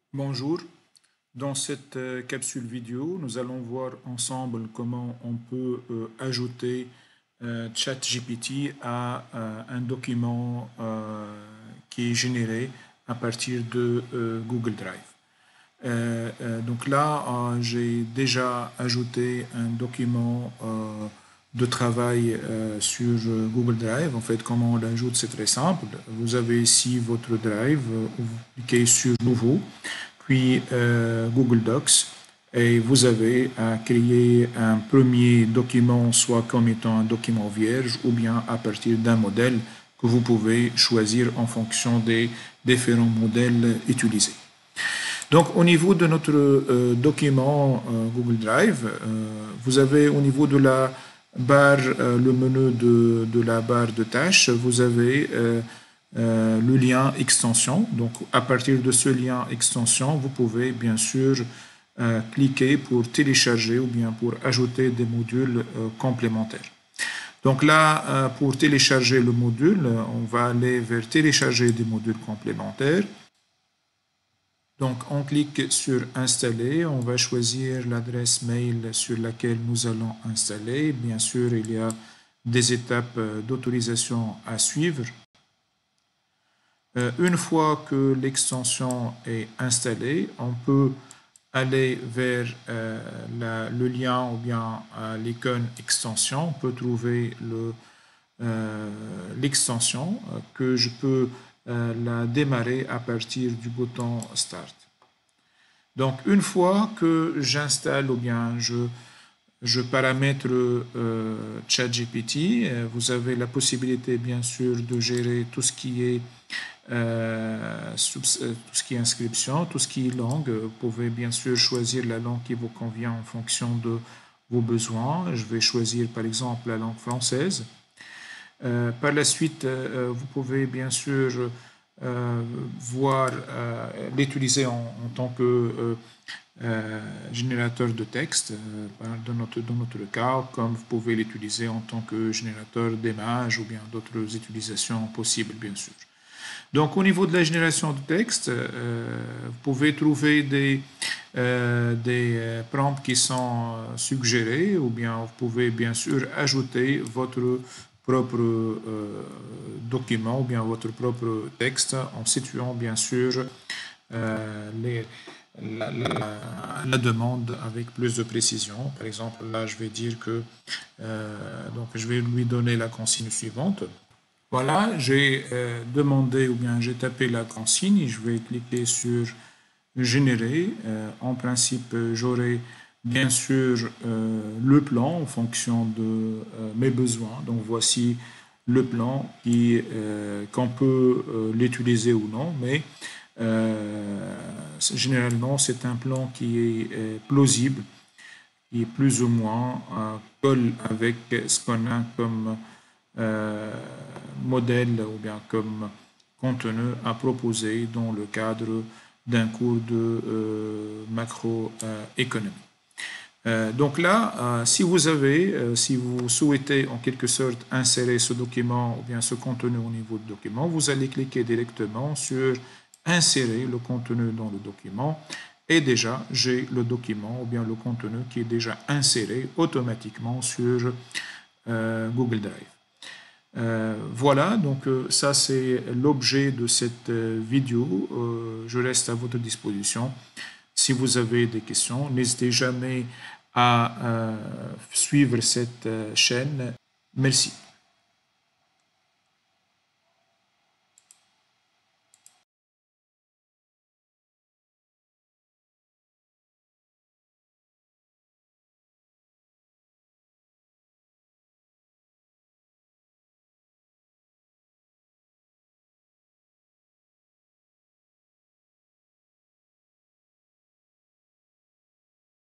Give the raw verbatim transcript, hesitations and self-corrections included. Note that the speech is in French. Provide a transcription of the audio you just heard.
Bonjour, dans cette euh, capsule vidéo, nous allons voir ensemble comment on peut euh, ajouter euh, ChatGPT à euh, un document euh, qui est généré à partir de euh, Google Drive. Euh, euh, donc là, euh, j'ai déjà ajouté un document euh, de travail euh, sur euh, Google Drive. En fait, comment on l'ajoute, c'est très simple. Vous avez ici votre Drive, euh, vous cliquez sur Nouveau, puis euh, Google Docs, et vous avez à créer un premier document, soit comme étant un document vierge, ou bien à partir d'un modèle que vous pouvez choisir en fonction des différents modèles utilisés. Donc, au niveau de notre euh, document euh, Google Drive, euh, vous avez au niveau de la barre, euh, le menu de, de la barre de tâches, vous avez euh, euh, le lien extension. Donc, à partir de ce lien extension, vous pouvez bien sûr euh, cliquer pour télécharger ou bien pour ajouter des modules euh, complémentaires. Donc là, euh, pour télécharger le module, on va aller vers télécharger des modules complémentaires. Donc, on clique sur Installer, on va choisir l'adresse mail sur laquelle nous allons installer. Bien sûr, il y a des étapes d'autorisation à suivre. Euh, une fois que l'extension est installée, on peut aller vers euh, la, le lien ou bien euh, l'icône extension. On peut trouver le, euh, l'extension euh, que je peux euh, la démarrer à partir du bouton Start. Donc, une fois que j'installe ou bien je, je paramètre euh, ChatGPT, euh, vous avez la possibilité, bien sûr, de gérer tout ce qui est euh, tout ce qui est inscription, tout ce qui est langue. Vous pouvez bien sûr choisir la langue qui vous convient en fonction de vos besoins. Je vais choisir par exemple la langue française. Euh, par la suite, euh, vous pouvez bien sûr euh, voir euh, l'utiliser en, en, tant que euh, euh, générateur de texte, euh, dans, notre, dans notre cas, comme vous pouvez l'utiliser en tant que générateur d'images ou bien d'autres utilisations possibles, bien sûr. Donc, au niveau de la génération de texte, euh, vous pouvez trouver des, euh, des prompts qui sont suggérés ou bien vous pouvez bien sûr ajouter votre propre euh, document ou bien votre propre texte en situant bien sûr euh, les, la, la, la, demande avec plus de précision. Par exemple, là, je vais dire que euh, donc je vais lui donner la consigne suivante. Voilà, j'ai euh, demandé ou bien j'ai tapé la consigne, je vais cliquer sur générer. Euh, en principe, j'aurai bien sûr euh, le plan en fonction de euh, mes besoins. Donc voici le plan qui, euh, qu'on peut euh, l'utiliser ou non, mais euh, généralement c'est un plan qui est euh, plausible, qui est plus ou moins euh, colle avec ce qu'on a comme euh, modèle ou bien comme contenu à proposer dans le cadre d'un cours de euh, macroéconomie. Euh, donc là, euh, si vous avez, euh, si vous souhaitez en quelque sorte insérer ce document ou bien ce contenu au niveau du document, vous allez cliquer directement sur insérer le contenu dans le document et déjà j'ai le document ou bien le contenu qui est déjà inséré automatiquement sur euh, Google Drive. Euh, voilà, donc euh, ça c'est l'objet de cette euh, vidéo. Euh, je reste à votre disposition. Si vous avez des questions, n'hésitez jamais à euh, suivre cette euh, chaîne. Merci.